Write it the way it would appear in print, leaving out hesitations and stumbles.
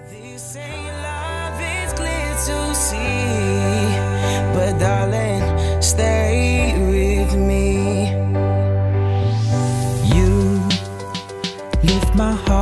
They say love is clear to see, but darling, stay with me. You lift my heart.